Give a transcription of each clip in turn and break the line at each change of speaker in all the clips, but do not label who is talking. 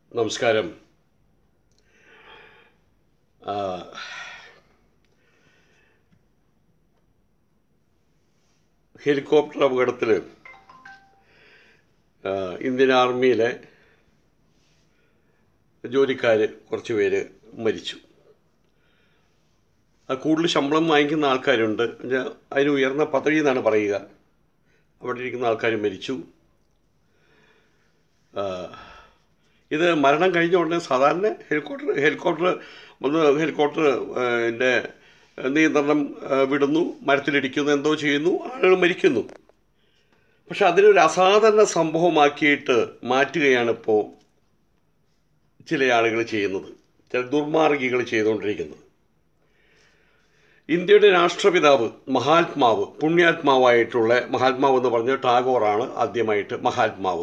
നമസ്കാരം. ഹെലികോപ്റ്റർ അപകടത്തിൽ ഇന്ത്യൻ ആർമിയിലെ ജോലിക്കാർ കുറച്ച് പേര് മരിച്ചു. കൂടുതൽ ശമ്പളം വാങ്ങിക്കുന്ന ആൾക്കാരുണ്ട്, അതിന് ഉയർന്ന പദവി എന്നാണ് പറയുക. അവിടെ ഇരിക്കുന്ന ആൾക്കാർ മരിച്ചു. ഇത് മരണം കഴിഞ്ഞ ഉടനെ സാധാരണ ഹെലികോപ്റ്ററിൻ്റെ നിയന്ത്രണം വിടുന്നു, മരത്തിലിടിക്കുന്നു, എന്തോ ചെയ്യുന്നു, ആളുകൾ മരിക്കുന്നു. പക്ഷെ അതിനൊരു അസാധാരണ സംഭവമാക്കിയിട്ട് മാറ്റുകയാണ് ഇപ്പോൾ ചില ആളുകൾ ചെയ്യുന്നത്, ചില ദുർമാർഗികൾ ചെയ്തുകൊണ്ടിരിക്കുന്നത്. ഇന്ത്യയുടെ രാഷ്ട്രപിതാവ്, മഹാത്മാവ്, പുണ്യാത്മാവായിട്ടുള്ള മഹാത്മാവ് എന്ന് പറഞ്ഞ ടാഗോറാണ് ആദ്യമായിട്ട് മഹാത്മാവ്.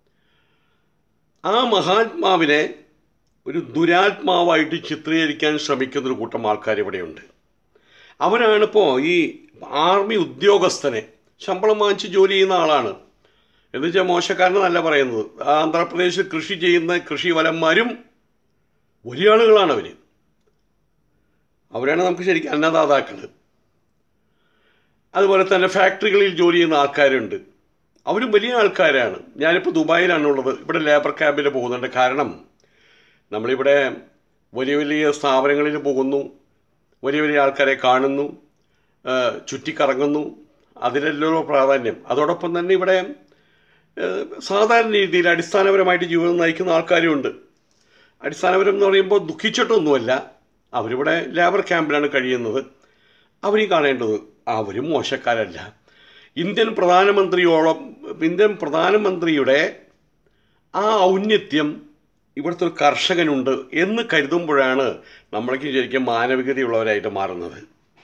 ആ മഹാത്മാവിനെ ഒരു ദുരാത്മാവായിട്ട് ചിത്രീകരിക്കാൻ ശ്രമിക്കുന്നൊരു കൂട്ടം ആൾക്കാർ ഇവിടെയുണ്ട്. അവരാണിപ്പോൾ ഈ ആർമി ഉദ്യോഗസ്ഥനെ ശമ്പളം വാങ്ങിച്ച് ജോലി ചെയ്യുന്ന ആളാണ് എന്ന് വെച്ചാൽ മോശക്കാരനെന്നല്ല പറയുന്നത്. ആന്ധ്രാപ്രദേശിൽ കൃഷി ചെയ്യുന്ന കൃഷിവലന്മാരും വലിയ ആളുകളാണ് അവരാണ് നമുക്ക് ശരിക്കും അന്നദാതാക്കൾ. അതുപോലെ തന്നെ ഫാക്ടറികളിൽ ജോലി ചെയ്യുന്ന ആൾക്കാരുണ്ട്, അവരും വലിയ ആൾക്കാരാണ്. ഞാനിപ്പോൾ ദുബായിലാണുള്ളത്. ഇവിടെ ലേബർ ക്യാമ്പിൽ പോകുന്നുണ്ട്. കാരണം നമ്മളിവിടെ വലിയ വലിയ സ്ഥാപനങ്ങളിൽ പോകുന്നു, വലിയ വലിയ ആൾക്കാരെ കാണുന്നു, ചുറ്റിക്കറങ്ങുന്നു, അതിലെല്ലോ പ്രാധാന്യം. അതോടൊപ്പം തന്നെ ഇവിടെ സാധാരണ രീതിയിൽ അടിസ്ഥാനപരമായിട്ട് ജീവിതം നയിക്കുന്ന ആൾക്കാരുമുണ്ട്. അടിസ്ഥാനപരം എന്ന് പറയുമ്പോൾ ദുഃഖിച്ചിട്ടൊന്നുമല്ല, അവരിവിടെ ലേബർ ക്യാമ്പിലാണ് കഴിയുന്നത്. അവരെയും കാണേണ്ടത് അവരും മോശക്കാരല്ല. ഇന്ത്യൻ പ്രധാനമന്ത്രിയുടെ ആ ഔന്നത്യം ഇവിടുത്തെ ഒരു കർഷകനുണ്ട് എന്ന് കരുതുമ്പോഴാണ് നമ്മൾക്ക് ശരിക്കും മാനവികതയുള്ളവരായിട്ട് മാറുന്നത്.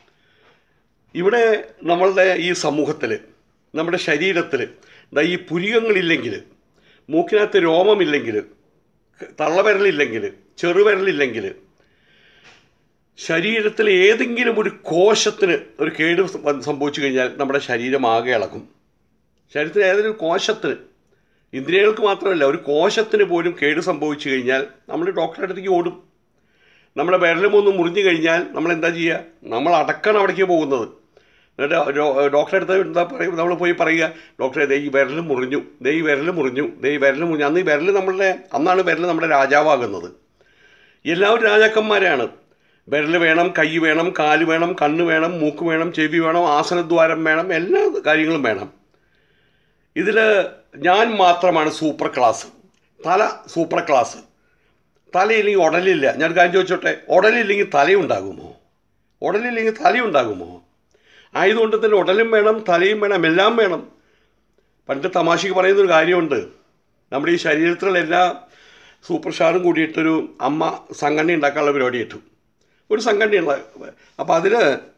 ഇവിടെ നമ്മളുടെ ഈ സമൂഹത്തിൽ, നമ്മുടെ ശരീരത്തിൽ ഈ പുരികങ്ങളില്ലെങ്കിൽ, മൂക്കിനകത്ത് രോമമില്ലെങ്കിൽ, തള്ളവിരലില്ലെങ്കിൽ, ചെറുവിരലില്ലെങ്കിൽ, ശരീരത്തിൽ ഏതെങ്കിലും ഒരു കോശത്തിന് ഒരു കേട് സംഭവിച്ചു കഴിഞ്ഞാൽ നമ്മുടെ ശരീരം ആകെ ഇളകും. ശരീരത്തിൽ ഏതെങ്കിലും കോശത്തിന്, ഇന്ദ്രിയങ്ങൾക്ക് മാത്രമല്ല, ഒരു കോശത്തിന് പോലും കേട് സംഭവിച്ചു കഴിഞ്ഞാൽ നമ്മൾ ഡോക്ടറുടെ അടുത്തേക്ക് ഓടും. നമ്മുടെ വിരലുമൊന്ന് മുറിഞ്ഞു കഴിഞ്ഞാൽ നമ്മൾ എന്താ ചെയ്യുക? നമ്മൾ അടക്കാണ് അവിടേക്ക് പോകുന്നത്. എന്നിട്ട് ഡോക്ടറെ അടുത്ത് എന്താ പറയും? നമ്മൾ പോയി പറയുക, ഡോക്ടറെ ദേ ഈ വിരൽ മുറിഞ്ഞു, ദേ ഈ വിരൽ മുറിഞ്ഞു, ദേ ഈ വിരൽ മുറിഞ്ഞു. അന്നാണ് വിരൽ നമ്മുടെ രാജാവാകുന്നത്. എല്ലാവരും രാജാക്കന്മാരാണ്. വിരൽ വേണം, കൈ വേണം, കാല് വേണം, കണ്ണ് വേണം, മൂക്ക് വേണം, ചെവി വേണം, ആസനദ്വാരം വേണം, എല്ലാ കാര്യങ്ങളും വേണം. ഇതിൽ ഞാൻ മാത്രമാണ് സൂപ്പർ ക്ലാസ്. തല സൂപ്പർ ക്ലാസ്. തലയില്ലെങ്കിൽ ഉടലില്ല. ഞാൻ കാര്യം ചോദിച്ചോട്ടെ, ഉടലില്ലെങ്കിൽ തലയുണ്ടാകുമോ? ഉടലില്ലെങ്കിൽ തലയുണ്ടാകുമോ? ആയതുകൊണ്ട് തന്നെ ഉടലും വേണം, തലയും വേണം, എല്ലാം വേണം. പണ്ട് തമാശയ്ക്ക് പറയുന്നൊരു കാര്യമുണ്ട്. നമ്മുടെ ഈ ശരീരത്തിലുള്ള എല്ലാ സൂപ്പർ സ്റ്റാറും കൂടിയിട്ടൊരു അമ്മ സംഘടന ഉണ്ടാക്കാനുള്ള പരിപാടി ഇട്ടു. ഒരു സംഘടനയുള്ള. അപ്പോൾ അതിൽ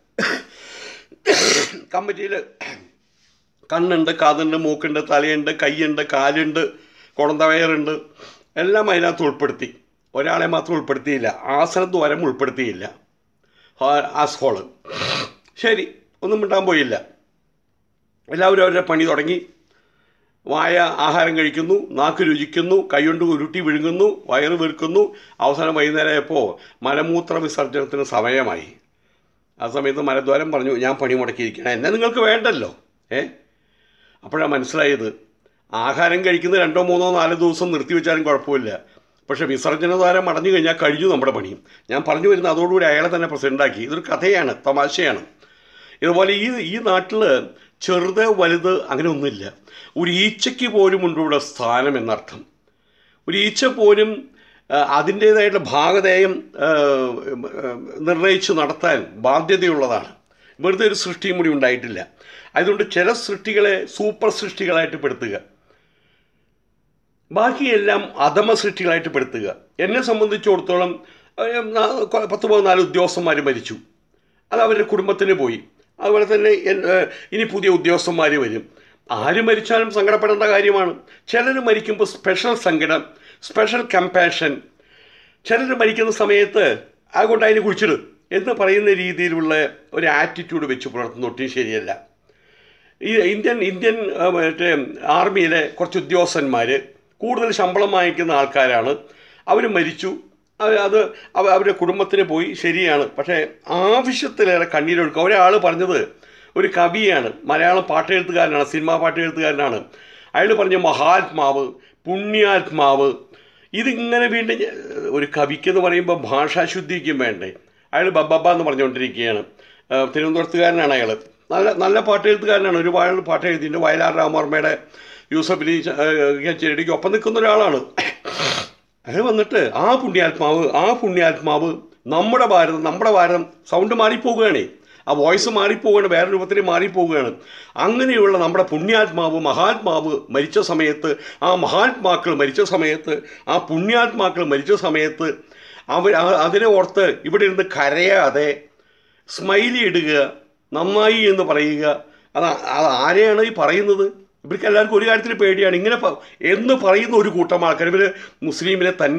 കമ്മിറ്റിയിൽ കണ്ണുണ്ട്, കാതുണ്ട്, മൂക്കുണ്ട്, തലയുണ്ട്, കൈയുണ്ട്, കാലുണ്ട്, കുടന്തവയറുണ്ട്, എല്ലാം അതിനകത്ത് ഉൾപ്പെടുത്തി. ഒരാളെ മാത്രം ഉൾപ്പെടുത്തിയില്ല, ആസനദ്വാരം ഉൾപ്പെടുത്തിയില്ല, ആസ്ഹോള്. ശരി, ഒന്നും മിണ്ടാൻ പോയില്ല. എല്ലാവരും അവരുടെ പണി തുടങ്ങി. വായ ആഹാരം കഴിക്കുന്നു, നാക്ക് രുചിക്കുന്നു, കൈകൊണ്ട് ഉരുട്ടി വിഴുങ്ങുന്നു, വയറ് വീർക്കുന്നു. അവസാനം വൈകുന്നേരമായപ്പോൾ മലമൂത്ര വിസർജനത്തിന് സമയമായി. ആ സമയത്ത് മലദ്വാരം പറഞ്ഞു, ഞാൻ പണി മുടക്കിയിരിക്കണം, എന്നെ നിങ്ങൾക്ക് വേണ്ടല്ലോ. അപ്പോഴാണ് മനസ്സിലായത്, ആഹാരം കഴിക്കുന്നത് 2, 3, 4 ദിവസം നിർത്തിവെച്ചാലും കുഴപ്പമില്ല, പക്ഷേ വിസർജനദ്വാരം അടഞ്ഞു കഴിഞ്ഞാൽ കഴിഞ്ഞു നമ്മുടെ പണിയും. ഞാൻ പറഞ്ഞു വരുന്നത് അതോടുകൂടി അയാളെ തന്നെ പ്രസിഡൻ്റാക്കി. ഇതൊരു കഥയാണ്, തമാശയാണ്. ഇതുപോലെ ഈ നാട്ടിൽ ചെറുത് വലുത് അങ്ങനെ ഒന്നുമില്ല. ഒരു ഈച്ചയ്ക്ക് പോലും ഉണ്ട് ഇവിടെ സ്ഥാനം എന്നർത്ഥം. ഒരു ഈച്ച പോലും അതിൻ്റേതായിട്ടുള്ള ഭാഗധേയം നിർണയിച്ച് നടത്താൻ ബാധ്യതയുള്ളതാണ്. വെറുതെ ഒരു സൃഷ്ടിയും കൂടി ഉണ്ടായിട്ടില്ല. അതുകൊണ്ട് ചില സൃഷ്ടികളെ സൂപ്പർ സൃഷ്ടികളായിട്ട് പെടുത്തുക, ബാക്കിയെല്ലാം അധമ സൃഷ്ടികളായിട്ട് പെടുത്തുക. എന്നെ സംബന്ധിച്ചിടത്തോളം 10-14 ഉദ്യോഗസ്ഥന്മാർ മരിച്ചു, അത് അവരുടെ കുടുംബത്തിന് പോയി. അതുപോലെ തന്നെ ഇനി പുതിയ ഉദ്യോഗസ്ഥന്മാർ വരും. ആര് മരിച്ചാലും സങ്കടപ്പെടേണ്ട കാര്യമാണ്. ചിലർ മരിക്കുമ്പോൾ സ്പെഷ്യൽ സങ്കടം, സ്പെഷ്യൽ കമ്പാഷൻ. ചിലർ മരിക്കുന്ന സമയത്ത് അതുകൊണ്ട് അതിന് കുഴിച്ചിടും എന്ന് പറയുന്ന രീതിയിലുള്ള ഒരു ആറ്റിറ്റ്യൂഡ് വെച്ച് പുലർത്തുന്നൊട്ടും ശരിയല്ല. ഈ ഇന്ത്യൻ ആർമിയിലെ കുറച്ച് ഉദ്യോഗസ്ഥന്മാർ കൂടുതൽ ശമ്പളം വാങ്ങിക്കുന്ന ആൾക്കാരാണ്. അവർ മരിച്ചു. അത് അവരുടെ കുടുംബത്തിന് പോയി, ശരിയാണ്. പക്ഷേ ആവശ്യത്തിലേറെ കണ്ണീരൊഴുക്കുക. ഒരാൾ പറഞ്ഞത്, ഒരു കവിയാണ്, മലയാളം പാട്ടെഴുത്തുകാരനാണ്, സിനിമാ പാട്ടെഴുത്തുകാരനാണ്. അയാൾ പറഞ്ഞ മഹാത്മാവ്, പുണ്യാത്മാവ്, ഇതിങ്ങനെ വീണ്ടും ഒരു കവിക്കെന്ന് പറയുമ്പോൾ ഭാഷാശുദ്ധിക്കും വേണ്ടേ. അയാൾ ബബ്ബ എന്ന് പറഞ്ഞുകൊണ്ടിരിക്കുകയാണ്. തിരുവനന്തപുരത്തുകാരനാണ് അയാൾ. നല്ല പാട്ടെഴുത്തുകാരനാണ്. ഒരുപാട് പാട്ട് എഴുതിയിട്ടുണ്ട്. വയലാർ രാമവർമ്മയുടെ, യൂസഫ് അലി ചെരടിക്ക് ഒപ്പം നിൽക്കുന്ന ഒരാളാണ്. അയാൾ വന്നിട്ട് ആ പുണ്യാത്മാവ് നമ്മുടെ ഭാരതം സൗണ്ട് മാറിപ്പോവുകയാണ്, ആ വോയിസ് മാറിപ്പോവുകയാണ്, വേറെ രൂപത്തിൽ മാറിപ്പോവുകയാണ്. അങ്ങനെയുള്ള നമ്മുടെ പുണ്യാത്മാവ്, മഹാത്മാവ് മരിച്ച സമയത്ത്, ആ മഹാത്മാക്കൾ മരിച്ച സമയത്ത്, ആ പുണ്യാത്മാക്കൾ മരിച്ച സമയത്ത് അതിനെ ഓർത്ത് ഇവിടെ ഇരുന്ന് കരയാതെ സ്മൈലി ഇടുക, നന്നായി എന്ന് പറയുക. അത് ആരെയാണ് ഈ പറയുന്നത്? ഇവർക്ക് എല്ലാവർക്കും ഒരു കാര്യത്തിൽ പേടിയാണ്. ഇങ്ങനെ എന്ന് പറയുന്ന ഒരു കൂട്ടം ആൾക്കാർ, ഇവർ മുസ്ലിങ്ങളെ തന്നെ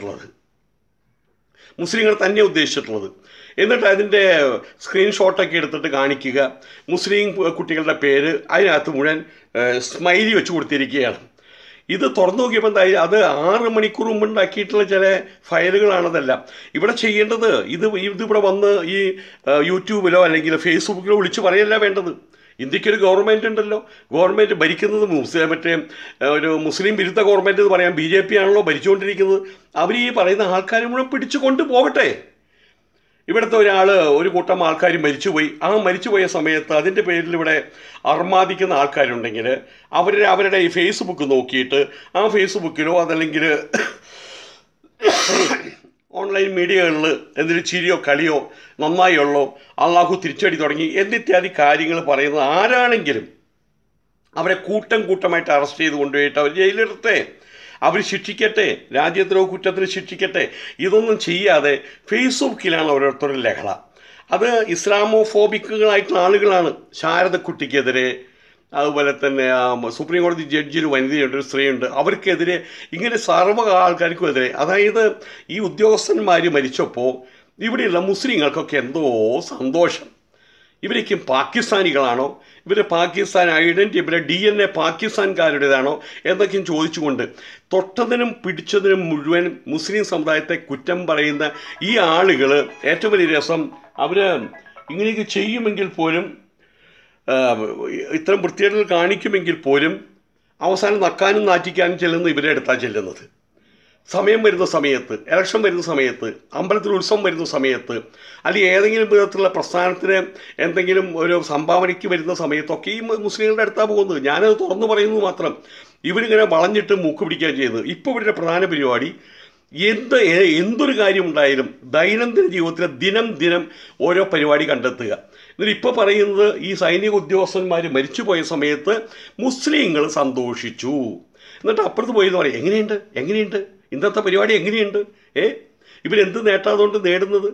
ഉദ്ദേശിച്ചിട്ടുള്ളത്. എന്നിട്ട് അതിൻ്റെ സ്ക്രീൻഷോട്ടൊക്കെ എടുത്തിട്ട് കാണിക്കുക. മുസ്ലിം കുട്ടികളുടെ പേര് അതിനകത്ത് മുഴുവൻ സ്മൈലി വെച്ച് കൊടുത്തിരിക്കുകയാണ്. ഇത് തുറന്നു നോക്കിയപ്പോൾ എന്തായി, അത് 6 മണിക്കൂർ മുമ്പ് ഉണ്ടാക്കിയിട്ടുള്ള ചില ഫയലുകളാണതല്ല. ഇവിടെ ചെയ്യേണ്ടത് ഇതിവിടെ വന്ന് ഈ യൂട്യൂബിലോ അല്ലെങ്കിൽ ഫേസ്ബുക്കിലോ വിളിച്ച് പറയല്ല വേണ്ടത്. ഇന്ത്യക്കൊരു ഗവൺമെൻറ് ഉണ്ടല്ലോ. ഗവൺമെൻറ് ഭരിക്കുന്നത് ഒരു മുസ്ലിം വിരുദ്ധ ഗവൺമെൻറ് എന്ന് പറയാം. BJP ആണല്ലോ ഭരിച്ചുകൊണ്ടിരിക്കുന്നത്. അവർ ഈ പറയുന്ന ആൾക്കാരെ മുഴുവൻ പിടിച്ചു കൊണ്ടുപോകട്ടെ. ഇവിടുത്തെ ഒരു കൂട്ടം ആൾക്കാർ മരിച്ചുപോയി. ആ മരിച്ചുപോയ സമയത്ത് അതിൻ്റെ പേരിൽ ഇവിടെ അർമാദിക്കുന്ന ആൾക്കാരുണ്ടെങ്കിൽ അവരുടെ ഈ ഫേസ്ബുക്ക് നോക്കിയിട്ട് ആ ഫേസ്ബുക്കിലോ അതല്ലെങ്കിൽ ഓൺലൈൻ മീഡിയകളിൽ എന്തെങ്കിലും ചിരിയോ കളിയോ നന്നായുള്ളോ അള്ളാഹു തിരിച്ചടി തുടങ്ങി എന്നിത്യാദി കാര്യങ്ങൾ പറയുന്നത് ആരാണെങ്കിലും അവരെ കൂട്ടമായിട്ട് അറസ്റ്റ് ചെയ്ത് കൊണ്ടുപോയിട്ട് അവർ ജയിലിലിടട്ടെ, അവർ ശിക്ഷിക്കട്ടെ, രാജ്യദ്രോഹ കുറ്റത്തിന് ശിക്ഷിക്കട്ടെ. ഇതൊന്നും ചെയ്യാതെ ഫേസ്ബുക്കിലാണ് ഓരോരുത്തരുടെ ലഹള. അത് ഇസ്ലാമോഫോബിക്കുകളായിട്ടുള്ള ആളുകളാണ്. ശാരദക്കുട്ടിക്കെതിരെ, അതുപോലെ തന്നെ സുപ്രീം കോടതി ജഡ്ജിന് വനിതയുണ്ട്, ഒരു സ്ത്രീയുണ്ട്, അവർക്കെതിരെ, ഇങ്ങനെ സർവ്വ ആൾക്കാർക്കും എതിരെ. അതായത് ഈ ഉദ്യോഗസ്ഥന്മാർ മരിച്ചപ്പോൾ ഇവിടെയുള്ള മുസ്ലിങ്ങൾക്കൊക്കെ എന്തോ സന്തോഷം. ഇവരൊക്കെ പാകിസ്ഥാനികളാണോ, ഇവർ പാകിസ്ഥാൻ ഐഡൻറ്റിറ്റി, ഇവരെ DNA പാകിസ്ഥാൻകാരുടേതാണോ എന്നൊക്കെയും ചോദിച്ചുകൊണ്ട് തൊട്ടതിനും പിടിച്ചതിനും മുഴുവൻ മുസ്ലിം സമുദായത്തെ കുറ്റം പറയുന്ന ഈ ആളുകൾ, ഏറ്റവും വലിയ രസം, അവർ ഇങ്ങനെയൊക്കെ ചെയ്യുമെങ്കിൽ പോലും, ഇത്തരം വൃത്തികേടുകൾ കാണിക്കുമെങ്കിൽ പോലും അവസാനം നക്കാനും നാറ്റിക്കാനും ചെല്ലുന്ന ഇവരെ അടുത്താണ് ചെല്ലുന്നത്. സമയം വരുന്ന സമയത്ത്, ഇലക്ഷൻ വരുന്ന സമയത്ത്, അമ്പലത്തിൽ ഉത്സവം വരുന്ന സമയത്ത്, അല്ലെങ്കിൽ ഏതെങ്കിലും വിധത്തിലുള്ള പ്രസ്ഥാനത്തിന് എന്തെങ്കിലും ഒരു സംഭാവനയ്ക്ക് വരുന്ന സമയത്തൊക്കെ ഈ മുസ്ലിങ്ങളുടെ അടുത്താണ് പോകുന്നത്. ഞാനത് തുറന്നു പറയുന്നത് മാത്രം. ഇവരിങ്ങനെ വളഞ്ഞിട്ട് മൂക്ക് പിടിക്കാൻ ചെയ്യുന്നത്. ഇപ്പോൾ ഇവരുടെ പ്രധാന പരിപാടി എന്തൊരു കാര്യം ഉണ്ടായാലും ദൈനംദിന ജീവിതത്തിൽ ദിനം ഓരോ പരിപാടി കണ്ടെത്തുക. എന്നിട്ട് ഇപ്പോൾ പറയുന്നത് ഈ സൈനിക ഉദ്യോഗസ്ഥന്മാർ മരിച്ചുപോയ സമയത്ത് മുസ്ലിങ്ങൾ സന്തോഷിച്ചു. എന്നിട്ട് അപ്പുറത്ത് പോയെന്ന് പറയും, എങ്ങനെയുണ്ട് ഇന്നത്തെ പരിപാടി എങ്ങനെയുണ്ട്? ഇവരെന്ത് നേട്ടാതുകൊണ്ട് നേടുന്നത്?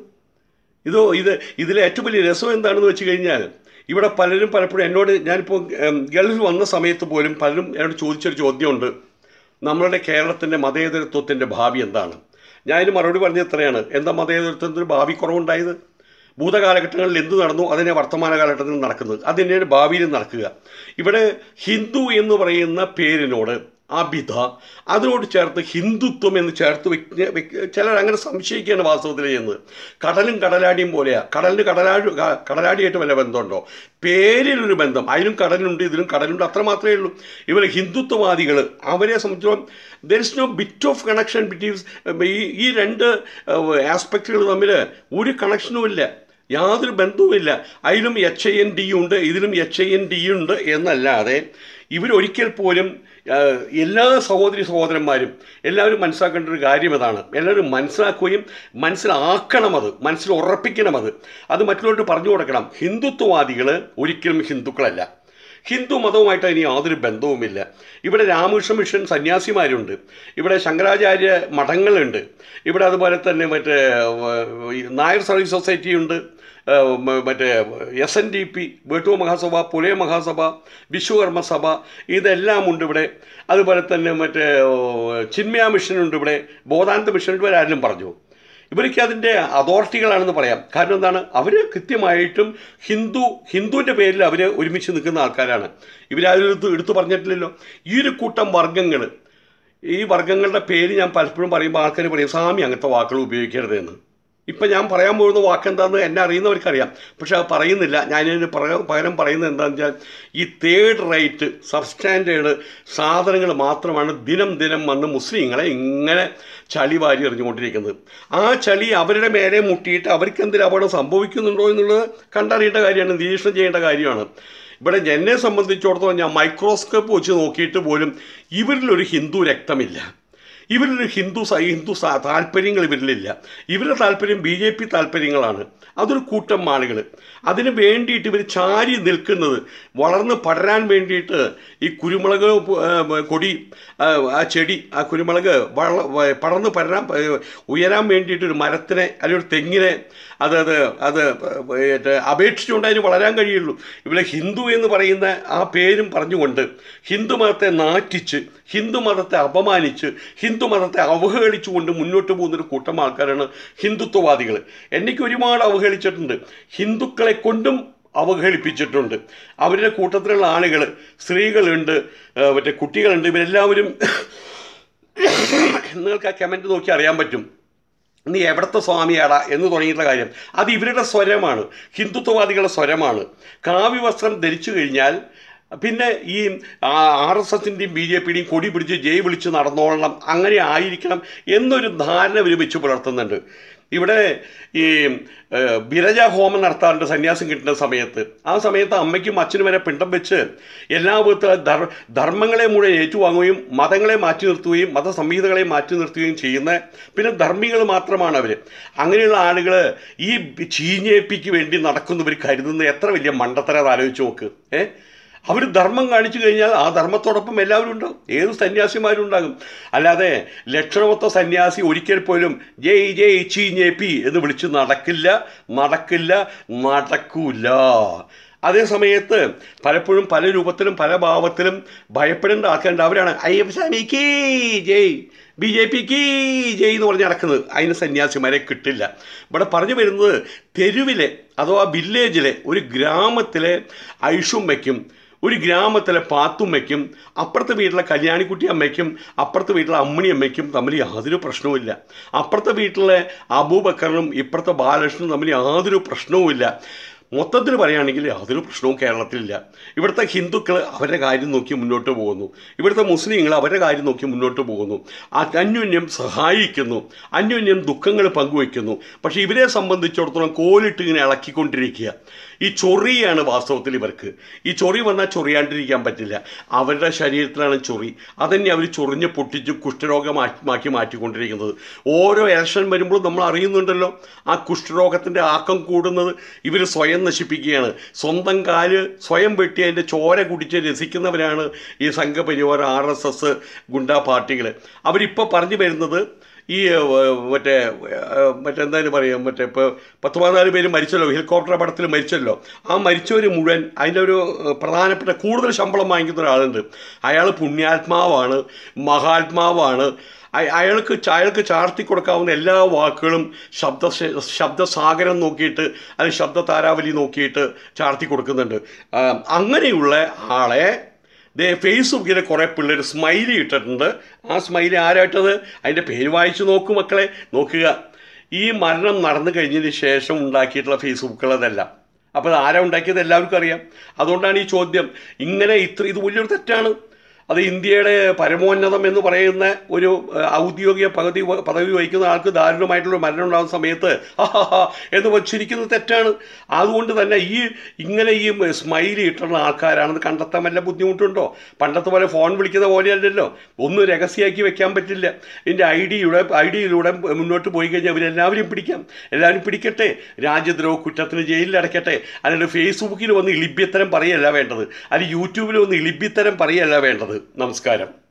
ഇതിലെ ഏറ്റവും വലിയ രസം എന്താണെന്ന് വെച്ച് കഴിഞ്ഞാൽ, ഇവിടെ പലപ്പോഴും എന്നോട്, ഞാനിപ്പോൾ ഗൾഫിൽ വന്ന സമയത്ത് പോലും പലരും എന്നോട് ചോദിച്ചൊരു ചോദ്യമുണ്ട്, നമ്മളുടെ കേരളത്തിൻ്റെ മതേതരത്വത്തിൻ്റെ ഭാവി എന്താണ്? ഞാനതിന് മറുപടി പറഞ്ഞത് എത്രയാണ്, എന്താ മതേതരത്വത്തിന് ഭാവി കുറവുണ്ടായത്? ഭൂതകാലഘട്ടങ്ങളിൽ എന്ത് നടന്നു അതിനെ വർത്തമാന കാലഘട്ടത്തിൽ നടക്കുന്നത്, അതിനെയാണ് ഭാവിയിൽ നടക്കുക. ഇവിടെ ഹിന്ദു എന്ന് പറയുന്ന പേരിനോട് അബിധ, അതിനോട് ചേർത്ത് ഹിന്ദുത്വം എന്ന് ചേർത്ത് ചിലർ അങ്ങനെ സംശയിക്കുകയാണ് വാസ്തവത്തിൽ ചെയ്യുന്നത്. കടലും കടലാടിയും പോലെയാണ്. കടലിന് കടലാടിയായിട്ട് വല്ല ബന്ധമുണ്ടോ? പേരിലൊരു ബന്ധം, അതിനും കടലുണ്ട് ഇതിലും കടലുണ്ട്, അത്ര മാത്രമേ ഉള്ളൂ. ഇവർ ഹിന്ദുത്വവാദികൾ, അവരെ സംബന്ധിച്ചോളം there is no bit of connection between ഈ രണ്ട് ആസ്പെക്റ്റുകൾ തമ്മിൽ ഒരു കണക്ഷനും ഇല്ല, യാതൊരു ബന്ധവുമില്ല. അതിലും HIND ഉണ്ട്, ഇതിലും HIND ഉണ്ട് എന്നല്ലാതെ ഇവരൊരിക്കൽ പോലും എല്ലാ സഹോദരന്മാരും എല്ലാവരും മനസ്സിലാക്കേണ്ട ഒരു കാര്യം അതാണ്. എല്ലാവരും മനസ്സിലാക്കുകയും മനസ്സിൽ ഉറപ്പിക്കണം. അത് മറ്റുള്ളവർക്ക് പറഞ്ഞു കൊടുക്കണം. ഹിന്ദുത്വവാദികൾ ഒരിക്കലും ഹിന്ദുക്കളല്ല. ഹിന്ദു മതവുമായിട്ട് ഇനി യാതൊരു ബന്ധവുമില്ല. ഇവിടെ രാമകൃഷ്ണ മിഷൻ സന്യാസിമാരുണ്ട്, ഇവിടെ ശങ്കരാചാര്യ മഠങ്ങളുണ്ട്, ഇവിടെ അതുപോലെ തന്നെ നായർ സർവീസ് സൊസൈറ്റി ഉണ്ട്, SNDP, വേട്ടൂർ മഹാസഭ, പുലയ മഹാസഭ, വിശ്വകർമ്മ സഭ, ഇതെല്ലാം ഉണ്ട് ഇവിടെ. അതുപോലെ തന്നെ ചിന്മയ മിഷനുണ്ട് ഇവിടെ, ബോധാനന്ദ മിഷനുണ്ട്. ഇവരാരും പറഞ്ഞു ഇവർക്ക് അതിൻ്റെ അതോറിറ്റികളാണെന്ന് പറയാം. കാരണം എന്താണ്, അവർ കൃത്യമായിട്ടും ഹിന്ദുവിൻ്റെ പേരിൽ അവർ ഒരുമിച്ച് നിൽക്കുന്ന ആൾക്കാരാണ്. ഇവരാരും എടുത്തു പറഞ്ഞിട്ടില്ലല്ലോ. ഈ ഒരു കൂട്ടം വർഗ്ഗങ്ങൾ ഈ വർഗ്ഗങ്ങളുടെ പേര് ഞാൻ പലപ്പോഴും പറയുമ്പോൾ ആൾക്കാർ പറയും സ്വാമി അങ്ങനത്തെ വാക്കുകൾ ഉപയോഗിക്കരുതെന്ന്. ഇപ്പം ഞാൻ പറയാൻ പോകുന്ന വാക്കെന്താണെന്ന് എന്നെ അറിയുന്നവർക്കറിയാം, പക്ഷെ അത് പറയുന്നില്ല. ഞാനിതിന് പകരം പറയുന്നത് എന്താണെന്ന് വെച്ചാൽ ഈ തേർഡ് റേറ്റ് സബ്സ്റ്റാൻഡേർഡ് സാധനങ്ങൾ മാത്രമാണ് ദിനം ദിനം വന്ന് മുസ്ലിങ്ങളെ ഇങ്ങനെ ചളി വാരി എറിഞ്ഞുകൊണ്ടിരിക്കുന്നത്. ആ ചളി അവരുടെ മേലെ മുട്ടിയിട്ട് അവർക്ക് എന്തെങ്കിലും അപകടം സംഭവിക്കുന്നുണ്ടോ എന്നുള്ളത് കണ്ടറിയേണ്ട കാര്യമാണ്, നിരീക്ഷണം ചെയ്യേണ്ട കാര്യമാണ്. ഇവിടെ എന്നെ സംബന്ധിച്ചിടത്തോളം ഞാൻ മൈക്രോസ്കോപ്പ് വെച്ച് നോക്കിയിട്ട് പോലും ഇവരിലൊരു ഹിന്ദു രക്തമില്ല, ഇവരിലൊരു ഹിന്ദു താല്പര്യങ്ങൾ ഇവരിലില്ല. ഇവരുടെ താല്പര്യം BJP താല്പര്യങ്ങളാണ്. അതൊരു കൂട്ടം ആളുകൾ അതിന് വേണ്ടിയിട്ട് ഇവർ ചാരി നിൽക്കുന്നത്, വളർന്ന് പടരാൻ വേണ്ടിയിട്ട് ഈ കുരുമുളക് കൊടി, ആ ചെടി, ആ കുരുമുളക് പടർന്ന് ഉയരാൻ വേണ്ടിയിട്ട് ഒരു മരത്തിനെ അല്ലെങ്കിൽ ഒരു തെങ്ങിനെ അത് അപേക്ഷിച്ചുകൊണ്ട് അതിന് വളരാൻ കഴിയുള്ളൂ. ഇവിടെ ഹിന്ദു എന്ന് പറയുന്ന ആ പേരും പറഞ്ഞുകൊണ്ട് ഹിന്ദു മതത്തെ നാറ്റിച്ച്, ഹിന്ദു മതത്തെ അപമാനിച്ച്, ഹിന്ദു മതത്തെ അവഹേളിച്ചുകൊണ്ട് മുന്നോട്ട് പോകുന്നൊരു കൂട്ടം ആൾക്കാരാണ് ഹിന്ദുത്വവാദികൾ. എനിക്ക് ഒരുപാട് അവഹേളിച്ചിട്ടുണ്ട്, ഹിന്ദുക്കളെ കൊണ്ടും അവഹേളിപ്പിച്ചിട്ടുണ്ട്. അവരുടെ കൂട്ടത്തിലുള്ള ആളുകൾ, സ്ത്രീകളുണ്ട്, കുട്ടികളുണ്ട്, ഇവരെല്ലാവരും നിങ്ങൾക്ക് ആ കമൻറ്റ് നോക്കി അറിയാൻ പറ്റും. നീ എവിടുത്തെ സ്വാമിയാടാ എന്ന് തുടങ്ങിയിട്ടുള്ള കാര്യം അത് ഇവരുടെ സ്വരമാണ്, ഹിന്ദുത്വവാദികളുടെ സ്വരമാണ്. കാവ്യവസ്ത്രം ധരിച്ചു കഴിഞ്ഞാൽ പിന്നെ ഈ RSSൻ്റെയും BJPയുടെയും കൊടി പിടിച്ച് ജയ് വിളിച്ച് നടന്നോളണം, അങ്ങനെ ആയിരിക്കണം എന്നൊരു ധാരണ ഇവർ വെച്ച് പുലർത്തുന്നുണ്ട്. ഇവിടെ ഈ ബിരജ ഹോമം നടത്താറുണ്ട് സന്യാസം കിട്ടുന്ന സമയത്ത്. ആ സമയത്ത് അമ്മയ്ക്കും അച്ഛനും വരെ പിണ്ടം വെച്ച് എല്ലാ വിധത്തിലുള്ള ധർമ്മങ്ങളെ മുഴുവൻ ഏറ്റുവാങ്ങുകയും മതങ്ങളെ മാറ്റി നിർത്തുകയും മതസംഹിതകളെ മാറ്റി നിർത്തുകയും ചെയ്യുന്ന പിന്നെ ധർമ്മികൾ മാത്രമാണ് അവർ. അങ്ങനെയുള്ള ആളുകൾ ഈ ചീഞ്ഞേപ്പിക്ക് വേണ്ടി നടക്കുന്നവർ കരുതുന്ന എത്ര വലിയ മണ്ടത്തരം ആലോചിച്ച് നോക്ക്. അവർ ധർമ്മം കാണിച്ചു കഴിഞ്ഞാൽ ആ ധർമ്മത്തോടൊപ്പം എല്ലാവരും ഉണ്ടാകും, ഏത് സന്യാസിമാരും ഉണ്ടാകും. അല്ലാതെ ലക്ഷണമൊത്ത സന്യാസി ഒരിക്കൽ പോലും ജയ് ജയ് ചീഞ്ഞേപ്പി എന്ന് വിളിച്ച് നടക്കൂല. അതേ സമയത്ത് പലപ്പോഴും പല രൂപത്തിലും പല ഭാവത്തിലും ഭയപ്പെടേണ്ട ആൾക്കാരുണ്ട്. അവരാണ് അയ്യപ്പസ്വാമിക്ക് ജയ്, BJPക്ക് ജയ് എന്ന് പറഞ്ഞ് നടക്കുന്നത്. അതിന് സന്യാസിമാരെ കിട്ടില്ല. ഇവിടെ പറഞ്ഞു വരുന്നത് തെരുവിലെ അഥവാ വില്ലേജിലെ ഒരു ഗ്രാമത്തിലെ ഐഷുമ്മയ്ക്കും ഒരു ഗ്രാമത്തിലെ പാത്തുമ്മയ്ക്കും അപ്പുറത്തെ വീട്ടിലെ കല്യാണിക്കുട്ടി അമ്മയ്ക്കും അപ്പുറത്തെ വീട്ടിലെ അമ്മണി അമ്മയ്ക്കും തമ്മിൽ യാതൊരു പ്രശ്നവുമില്ല. അപ്പുറത്തെ വീട്ടിലെ അബൂബക്കറിനും ഇപ്പുറത്തെ ബാലകൃഷ്ണനും തമ്മിൽ യാതൊരു പ്രശ്നവുമില്ല. മൊത്തത്തിൽ പറയുകയാണെങ്കിൽ യാതൊരു പ്രശ്നവും കേരളത്തിലില്ല. ഇവിടുത്തെ ഹിന്ദുക്കൾ അവരുടെ കാര്യം നോക്കി മുന്നോട്ട് പോകുന്നു, ഇവിടുത്തെ മുസ്ലിങ്ങൾ അവരുടെ കാര്യം നോക്കി മുന്നോട്ട് പോകുന്നു, അന്യോന്യം സഹായിക്കുന്നു, അന്യോന്യം ദുഃഖങ്ങൾ പങ്കുവയ്ക്കുന്നു. പക്ഷേ ഇവരെ സംബന്ധിച്ചിടത്തോളം കോലിട്ട് ഇങ്ങനെ ഇളക്കിക്കൊണ്ടിരിക്കുക. ഈ ചൊറിയാണ് വാസ്തവത്തിൽ ഇവർക്ക്. ഈ ചൊറി വന്നാൽ ചൊറിയാണ്ടിരിക്കാൻ പറ്റില്ല. അവരുടെ ശരീരത്തിലാണ് ചൊറി, അതന്നെ അവർ ചൊറിഞ്ഞ് പൊട്ടിച്ച് കുഷ്ഠരോഗമാക്കി മാറ്റിക്കൊണ്ടിരിക്കുന്നത്. ഓരോ ഇലക്ഷൻ വരുമ്പോഴും നമ്മൾ അറിയുന്നുണ്ടല്ലോ ആ കുഷ്ഠരോഗത്തിൻ്റെ ആക്കം കൂടുന്നത് ഇവർ സ്വയം നശിപ്പിക്കുകയാണ്. സ്വന്തം കാല് സ്വയം വെട്ടി അതിൻ്റെ ചോര കുടിച്ച് രസിക്കുന്നവരാണ് ഈ സംഘപരിവാർ RSS ഗുണ്ടാ പാർട്ടികൾ. അവരിപ്പോൾ പറഞ്ഞു വരുന്നത് ഈ മറ്റെന്തായാലും പറയാം, ഇപ്പോൾ 14 പേര് മരിച്ചല്ലോ, ഹെലികോപ്റ്റർ അപകടത്തിൽ മരിച്ചല്ലോ. ആ മരിച്ചവർ മുഴുവൻ അതിൻ്റെ ഒരു പ്രധാനപ്പെട്ട കൂടുതൽ ശമ്പളം വാങ്ങിക്കുന്ന ഒരാളുണ്ട്. അയാൾ പുണ്യാത്മാവാണ്, മഹാത്മാവാണ്. അയാൾക്ക് ചാർത്തി കൊടുക്കാവുന്ന എല്ലാ വാക്കുകളും ശബ്ദസാഗരം നോക്കിയിട്ട് അല്ലെങ്കിൽ ശബ്ദ താരാവലി നോക്കിയിട്ട് ചാർത്തി കൊടുക്കുന്നുണ്ട്. അങ്ങനെയുള്ള ആളെ ഫേസ്ബുക്കിൽ കുറേ പിള്ളേർ സ്മൈലി ഇട്ടിട്ടുണ്ട്. ആ സ്മൈലി ആരായിട്ടത്? അതിൻ്റെ പേര് വായിച്ച് നോക്കൂ മക്കളെ, നോക്കുക. ഈ മരണം നടന്നു കഴിഞ്ഞതിന് ശേഷം ഉണ്ടാക്കിയിട്ടുള്ള ഫേസ്ബുക്കുകളതല്ല. അപ്പോൾ അത് ആരാ ഉണ്ടാക്കിയത് എല്ലാവർക്കും അറിയാം. അതുകൊണ്ടാണ് ഈ ചോദ്യം. ഇങ്ങനെ ഇത് വലിയൊരു തെറ്റാണ്. അത് ഇന്ത്യയുടെ പരമോന്നതം എന്ന് പറയുന്ന ഒരു ഔദ്യോഗിക പദവി വഹിക്കുന്ന ആൾക്ക് ദാരുണമായിട്ടുള്ള മരണം ഉണ്ടാകുന്ന സമയത്ത് എന്ന് വച്ചിരിക്കുന്നത് തെറ്റാണ്. അതുകൊണ്ട് തന്നെ ഇങ്ങനെ ഈ സ്മൈലി ഇട്ടുള്ള ആൾക്കാരാണെന്ന് കണ്ടെത്താൻ വല്ല ബുദ്ധിമുട്ടുണ്ടോ? പണ്ടത്തെ പോലെ ഫോൺ വിളിക്കുന്ന പോലെയല്ലല്ലോ, ഒന്നും രഹസ്യമാക്കി വെക്കാൻ പറ്റില്ല. ഇതിൻ്റെ ഐഡിയിലൂടെ മുന്നോട്ട് പോയി കഴിഞ്ഞാൽ അവരെല്ലാവരും പിടിക്കാം. എല്ലാവരും പിടിക്കട്ടെ, രാജ്യദ്രോഹ കുറ്റത്തിന് ജയിലിൽ അടയ്ക്കട്ടെ. അല്ലാണ്ട് ഫേസ്ബുക്കിൽ വന്ന് ഇളിഭ്യത്തരം പറയല്ല വേണ്ടത്, അല്ലെങ്കിൽ യൂട്യൂബിൽ വന്ന് ഇളിഭ്യത്തരം പറയല്ല വേണ്ടത്. നമസ്കാരം.